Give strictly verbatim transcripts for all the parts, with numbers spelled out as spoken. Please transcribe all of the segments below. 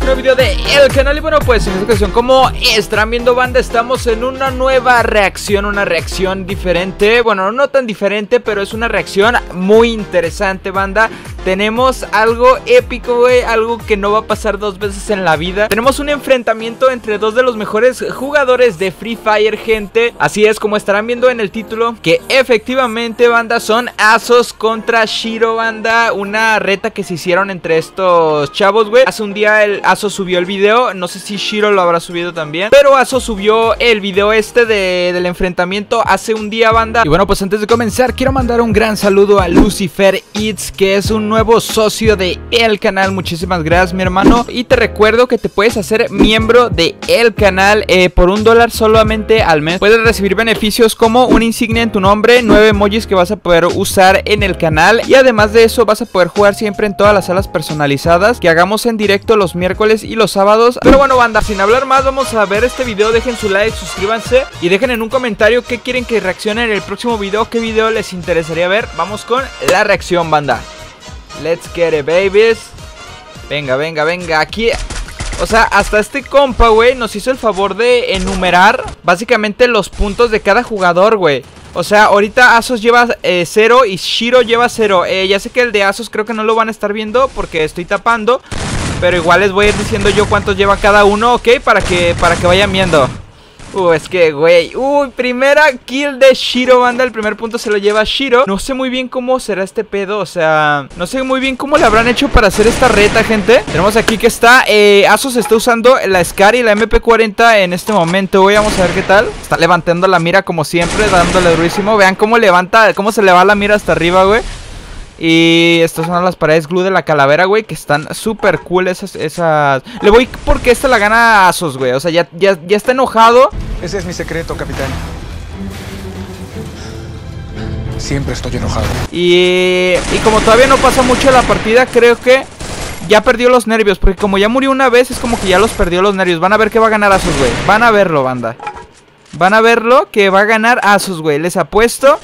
un nuevo video de el canal. Y bueno, pues en esta ocasión, como estarán viendo, banda, estamos en una nueva reacción. Una reacción diferente. Bueno, no tan diferente, pero es una reacción muy interesante, banda. Tenemos algo épico, güey. Algo que no va a pasar dos veces en la vida. Tenemos un enfrentamiento entre dos de los mejores jugadores de Free Fire, gente. Así es, como estarán viendo en el título, que efectivamente, banda, son Asos contra Shiro, banda. Una reta que se hicieron entre estos chavos, güey. Hace un día el Asos subió el video. No sé si Shiro lo habrá subido también, pero Asos subió el video este de, del enfrentamiento hace un día, banda. Y bueno, pues antes de comenzar, quiero mandar un gran saludo a Lucifer Eats, que es un nuevo socio de el canal. Muchísimas gracias, mi hermano. Y te recuerdo que te puedes hacer miembro de el canal eh, por un dólar solamente al mes. Puedes recibir beneficios como una insignia en tu nombre, nueve emojis que vas a poder usar en el canal, y además de eso vas a poder jugar siempre en todas las salas personalizadas que hagamos en directo los miércoles y los sábados. Pero bueno, banda, sin hablar más, vamos a ver este video. Dejen su like, suscríbanse y dejen en un comentario qué quieren que reaccione en el próximo video, qué video les interesaría ver. Vamos con la reacción, banda. Let's get it, babies. Venga, venga, venga. Aquí, o sea, hasta este compa, güey, nos hizo el favor de enumerar básicamente los puntos de cada jugador, güey. O sea, ahorita Asos lleva cero eh, y Shiro lleva cero. eh, Ya sé que el de Asos creo que no lo van a estar viendo porque estoy tapando, pero igual les voy a ir diciendo yo cuántos lleva cada uno, ¿ok? Para que, para que vayan viendo. Uh, es que, güey, uy, primera kill de Shiro, banda. El primer punto se lo lleva Shiro. No sé muy bien cómo será este pedo, o sea, no sé muy bien cómo le habrán hecho para hacer esta reta, gente. Tenemos aquí que está, eh, Asos está usando la Scar y la M P cuarenta en este momento, güey. Vamos a ver qué tal. Está levantando la mira como siempre, dándole durísimo. Vean cómo levanta, cómo se le va la mira hasta arriba, güey. Y estas son las paredes glue de la calavera, güey, que están súper cool esas, esas... Le voy porque esta la gana Asos, güey. O sea, ya, ya, ya está enojado. Ese es mi secreto, capitán. Siempre estoy enojado. Y, y como todavía no pasa mucho la partida, creo que ya perdió los nervios. Porque como ya murió una vez, es como que ya los perdió los nervios. Van a ver que va a ganar Asos, güey. Van a verlo, banda. Van a verlo que va a ganar Asos, güey. Les apuesto.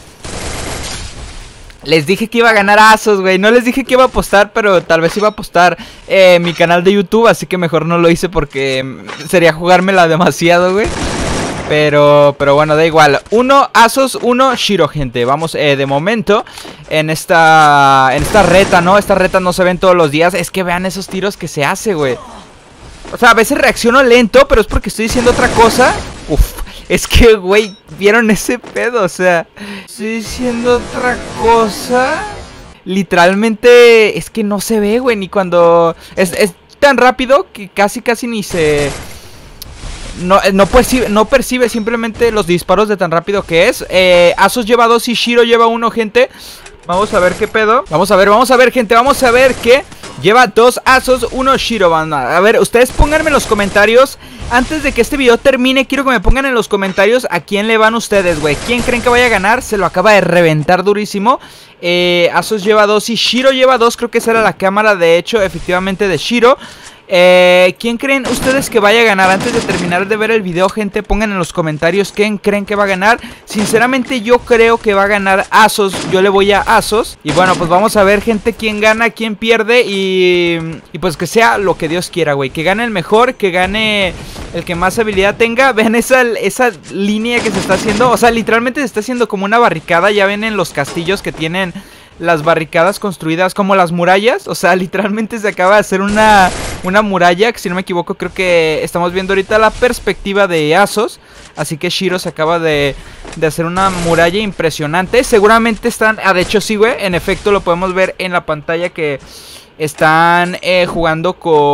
Les dije que iba a ganar Asos, güey. No les dije que iba a apostar, pero tal vez iba a apostar eh, mi canal de YouTube. Así que mejor no lo hice porque sería jugármela demasiado, güey. Pero, pero bueno, da igual. Uno Asos, uno Shiro, gente. Vamos eh, de momento en esta, en esta reta, ¿no? Estas retas no se ven todos los días. Es que vean esos tiros que se hace, güey. O sea, a veces reacciono lento, pero es porque estoy diciendo otra cosa. Uf. Es que, güey, ¿vieron ese pedo? O sea, estoy diciendo otra cosa. Literalmente, es que no se ve, güey, ni cuando... Es, es tan rápido que casi, casi ni se... No, no, percibe, no percibe simplemente los disparos de tan rápido que es. eh, Asos lleva dos y Shiro lleva uno, gente. Vamos a ver qué pedo. Vamos a ver, vamos a ver, gente. Vamos a ver qué lleva dos Asos, uno Shiro, banda. A ver, ustedes pónganme en los comentarios. Antes de que este video termine, quiero que me pongan en los comentarios a quién le van ustedes, güey. ¿Quién creen que vaya a ganar? Se lo acaba de reventar durísimo. eh, Asos lleva dos y Shiro lleva dos. Creo que esa era la cámara, de hecho, efectivamente, de Shiro. Eh, ¿Quién creen ustedes que vaya a ganar? Antes de terminar de ver el video, gente, pongan en los comentarios quién creen que va a ganar. Sinceramente yo creo que va a ganar Asos. Yo le voy a Asos. Y bueno, pues vamos a ver, gente, quién gana, quién pierde. Y, y pues que sea lo que Dios quiera, güey. Que gane el mejor, que gane el que más habilidad tenga. Vean esa, esa línea que se está haciendo. O sea, literalmente se está haciendo como una barricada. Ya ven en los castillos que tienen las barricadas construidas como las murallas. O sea, literalmente se acaba de hacer una, una muralla, que si no me equivoco creo que estamos viendo ahorita la perspectiva de Asos. Así que Shiro se acaba de, de hacer una muralla impresionante. Seguramente están, ah, de hecho sí, güey, en efecto lo podemos ver en la pantalla que están eh, jugando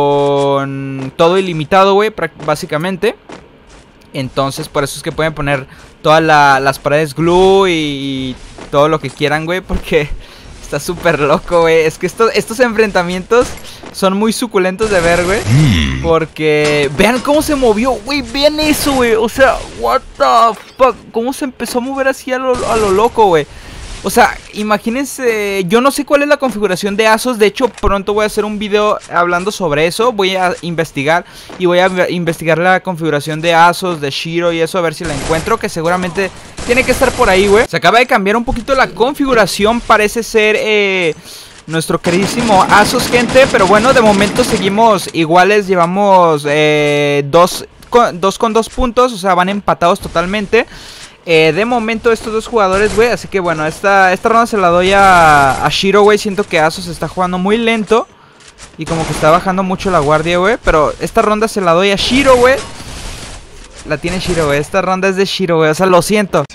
con todo ilimitado, güey, básicamente. Entonces por eso es que pueden poner todas la, las paredes glue y, y todo lo que quieran, güey, porque está súper loco, güey. Es que estos, estos enfrentamientos son muy suculentos de ver, güey. Porque vean cómo se movió, güey. Vean eso, güey. O sea, what the fuck. Cómo se empezó a mover así a lo, a lo loco, güey. O sea, imagínense, yo no sé cuál es la configuración de Asos. De hecho, pronto voy a hacer un video hablando sobre eso. Voy a investigar y voy a investigar la configuración de Asos, de Shiro y eso, a ver si la encuentro, que seguramente tiene que estar por ahí, güey. Se acaba de cambiar un poquito la configuración. Parece ser, eh... nuestro queridísimo Asus, gente. Pero bueno, de momento seguimos iguales. Llevamos eh, dos, con, dos con dos puntos. O sea, van empatados totalmente. Eh, de momento estos dos jugadores, güey. Así que bueno, esta, esta ronda se la doy a, a Shiro, güey. Siento que Asus está jugando muy lento y como que está bajando mucho la guardia, güey. Pero esta ronda se la doy a Shiro, güey. La tiene Shiro, güey. Esta ronda es de Shiro, güey. O sea, lo siento.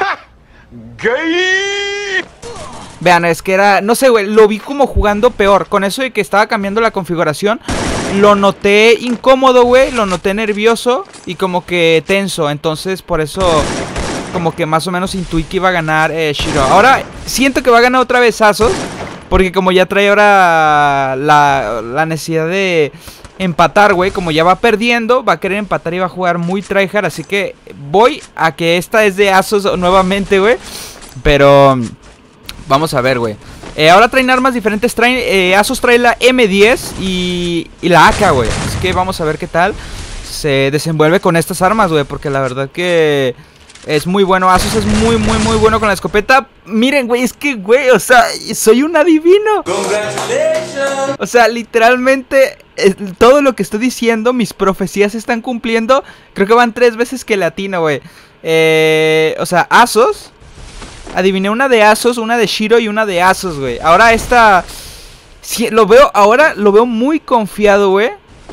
¡Gay! Vean, es que era... No sé, güey. Lo vi como jugando peor. Con eso de que estaba cambiando la configuración, lo noté incómodo, güey. Lo noté nervioso y como que tenso. Entonces, por eso... Como que más o menos intuí que iba a ganar eh, Shiro. Ahora siento que va a ganar otra vez Asus, porque como ya trae ahora la, la necesidad de empatar, güey. Como ya va perdiendo, va a querer empatar y va a jugar muy tryhard. Así que voy a que esta es de Asus nuevamente, güey. Pero vamos a ver, güey. eh, Ahora traen armas diferentes. Traen, eh, Asus trae la M diez y, y la A K, güey. Así que vamos a ver qué tal se desenvuelve con estas armas, güey. Porque la verdad que... es muy bueno, Asus es muy, muy, muy bueno con la escopeta. Miren, güey, es que, güey, o sea, soy un adivino. O sea, literalmente, eh, todo lo que estoy diciendo, mis profecías se están cumpliendo. Creo que van tres veces que le atino, güey. eh, O sea, Asus. Adiviné una de Asus, una de Shiro y una de Asus, güey. Ahora esta... Sí, lo veo, ahora lo veo muy confiado, güey.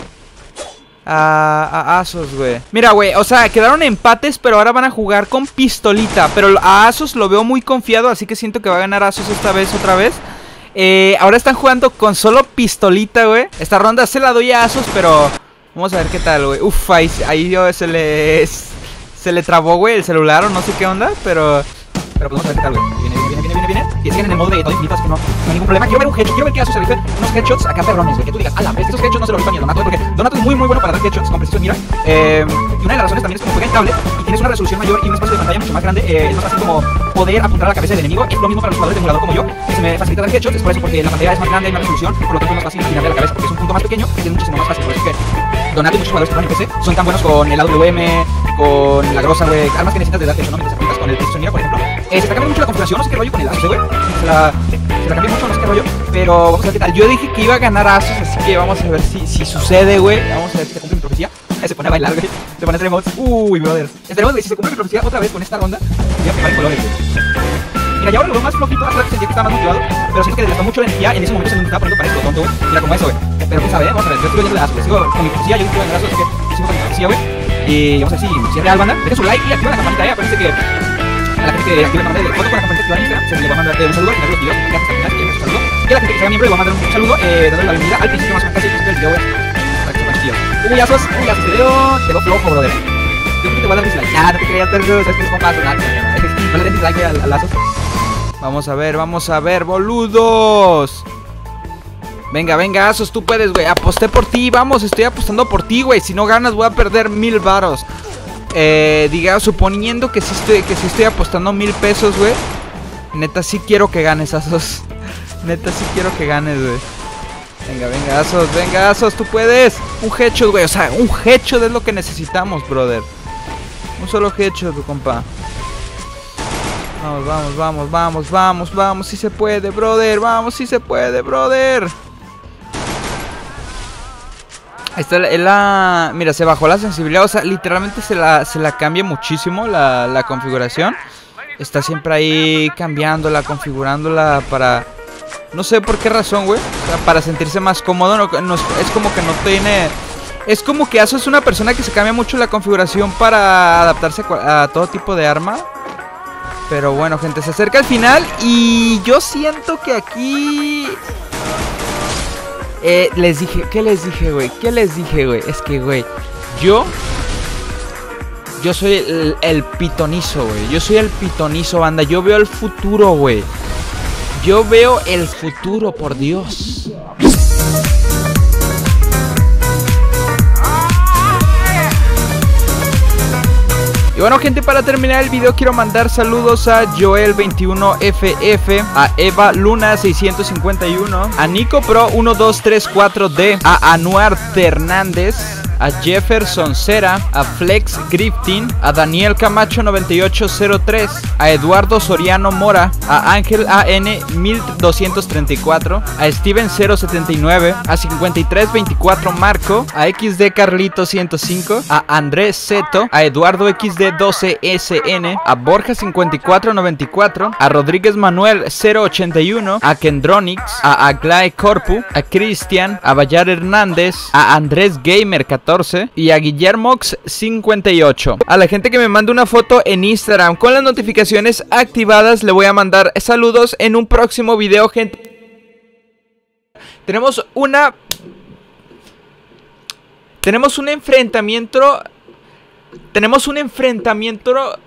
A, a Asus, güey. Mira, güey, o sea, quedaron empates, pero ahora van a jugar con pistolita. Pero a Asus lo veo muy confiado, así que siento que va a ganar Asus esta vez, otra vez. eh, Ahora están jugando con solo pistolita, güey. Esta ronda se la doy a Asus, pero vamos a ver qué tal, güey. Uf, ahí, ahí yo se le... Se le trabó, güey, el celular o no sé qué onda, pero... Pero pues vamos a ver qué tal, güey. Viene, viene, viene, viene, viene. Que siguen en el modo de todo infinitas, que no, no hay ningún problema. Quiero ver un headshot, quiero ver que Asus se rife unos headshots acá perrones, güey. Que tú digas, ala, es que esos headshots no se los rifa ni a Donato, porque Donato es muy, muy bueno para dar headshots con precisión mira. Eh, y una de las razones también es que como juega en tablet y tienes una resolución mayor y un espacio de pantalla mucho más grande, eh, es más fácil como poder apuntar a la cabeza del enemigo. Es lo mismo para los jugadores de emulador como yo, que se me facilita dar headshots. Es por eso, porque la pantalla es más grande, hay más resolución, por lo tanto es más fácil atinarle a la cabeza, porque es un punto más pequeño y es muchísimo más fácil. Por eso es que Donato y muchos jugadores que juegan en P C son tan buenos con el A W M, con la grosa, güey. Armas que necesitas de dar headshot, ¿no? Mientras apuntas con el precision mira, por ejemplo. Eh, se está cambiando mucho la configuración, no sé qué rollo con el Asus, güey. Se la, se la cambió mucho, no sé qué rollo. Pero vamos a ver qué tal. Yo dije que iba a ganar Asus, así que vamos a ver si, si sucede, güey. Vamos a ver si se cumple mi profecía. Se pone a bailar, güey. Se pone a hacer emotes. Uy, brother. Esperemos, güey, si se cumple mi profecía otra vez con esta ronda, voy a pegar en colores, güey. Mira, ya ahora lo veo más flojito. Hace rato sentía que estaba más motivado, pero siento que desgastó mucho la energía. En ese momento se me estaba poniendo para esto, tonto, güey. Mira, como eso, güey. Pero quién sabe, ¿eh? Vamos a ver. Yo estoy viendo de Asus, güey. Sigo con mi profecía. Yo digo que voy a ganar Asus, así que sigo con mi profecía, güey. Y vamos a ver si, si es real, banda. Dejen su like y activen la campanita, eh. Acuérdense que a la gente que active la campanita de foto con la campanita activada en Instagram, se le va a mandar eh, un saludo al final de los videos, que hasta el final, que un saludo. Y a la gente que sea miembro le va a mandar un saludo, eh, dándole la bienvenida al principio más fácil del video, güey. Para que se vaya chido. Uy, Asus, uy, Asus, video, te veo flojo, brother. Yo creo que te voy a dar dislike. Ah, no te creas, pero sabes que es como paso, nada. No le des dislike al, al Asus. Vamos a ver, vamos a ver, boludos. Venga, venga, Asus, tú puedes, güey. Aposté por ti, vamos, estoy apostando por ti, güey. Si no ganas voy a perder mil varos. Eh, diga, suponiendo que sí estoy, que sí estoy apostando mil pesos, güey. Neta, sí quiero que ganes, Asus. Neta, sí quiero que ganes, güey. Venga, venga, Asus, venga, Asus, tú puedes. Un headshot, güey, o sea, un headshot es lo que necesitamos, brother. Un solo headshot, tu compa. Vamos, vamos, vamos, vamos, vamos, vamos. Sí se puede, brother, vamos, sí se puede, brother. Ahí está la, la... Mira, se bajó la sensibilidad. O sea, literalmente se la, se la cambia muchísimo la, la configuración. Está siempre ahí cambiándola, configurándola para... No sé por qué razón, güey. O sea, para sentirse más cómodo. No, no, es como que no tiene... Es como que Asus es una persona que se cambia mucho la configuración para adaptarse a, a todo tipo de arma. Pero bueno, gente, se acerca el final. Y yo siento que aquí... Eh, les dije, ¿qué les dije, güey? ¿Qué les dije, güey? Es que, güey, yo... Yo soy el, el pitonizo, güey. Yo soy el pitonizo, banda. Yo veo el futuro, güey. Yo veo el futuro, por Dios. Y bueno, gente, para terminar el video quiero mandar saludos a Joel veintiuno F F, a Eva Luna seiscientos cincuenta y uno, a Nico Pro uno dos tres cuatro D, a Anuar Hernández, a Jefferson Cera, a Flex Grifting, a Daniel Camacho noventa y ocho cero tres, a Eduardo Soriano Mora, a Ángel A N mil doscientos treinta y cuatro, a Steven cero setenta y nueve, a cincuenta y tres veinticuatro Marco, a X D Carlito ciento cinco, a Andrés Zeto, a Eduardo X D doce S N, a Borja cincuenta y cuatro noventa y cuatro, a Rodríguez Manuel cero ochenta y uno, a Kendronix, a Aglae Corpu, a Cristian, a Bayar Hernández, a Andrés Gamer catorce y a Guillermox cincuenta y ocho. A la gente que me mande una foto en Instagram con las notificaciones activadas le voy a mandar saludos en un próximo video, gente. Tenemos una... Tenemos un enfrentamiento... Tenemos un enfrentamiento